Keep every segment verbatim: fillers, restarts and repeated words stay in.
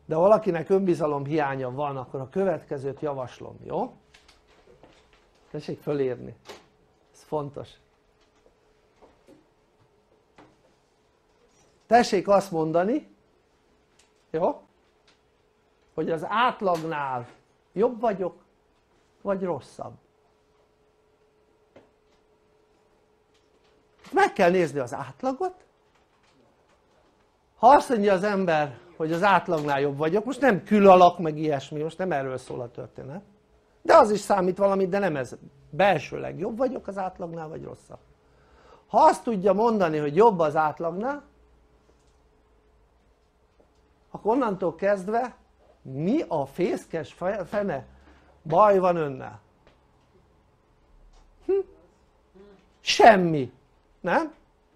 de valakinek önbizalom hiánya van, akkor a következőt javaslom, jó? Tessék fölírni, ez fontos. Tessék azt mondani, jó? Hogy az átlagnál jobb vagyok, vagy rosszabb. Meg kell nézni az átlagot. Ha azt mondja az ember, hogy az átlagnál jobb vagyok, most nem külalak meg ilyesmi, most nem erről szól a történet, de az is számít valamit, de nem ez, belsőleg jobb vagyok az átlagnál, vagy rosszabb. Ha azt tudja mondani, hogy jobb az átlagnál, akkor onnantól kezdve mi a fészkes fene baj van önnel? Hm? Semmi, nem?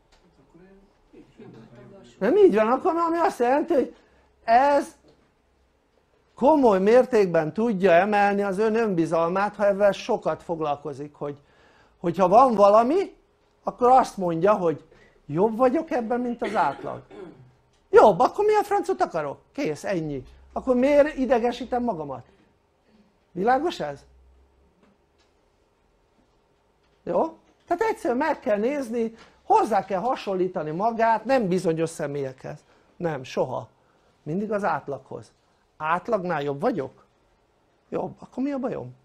Nem így van, akkor ami azt jelenti, hogy ez komoly mértékben tudja emelni az ön önbizalmát, ha ezzel sokat foglalkozik, hogy hogyha van valami, akkor azt mondja, hogy jobb vagyok ebben, mint az átlag. Jobb, akkor mi a francot akarok? Kész, ennyi. Akkor miért idegesítem magamat? Világos ez? Jó? Tehát egyszerűen meg kell nézni, hozzá kell hasonlítani magát, nem bizonyos személyekhez, nem, soha, mindig az átlaghoz. Átlagnál jobb vagyok? Jobb, akkor mi a bajom?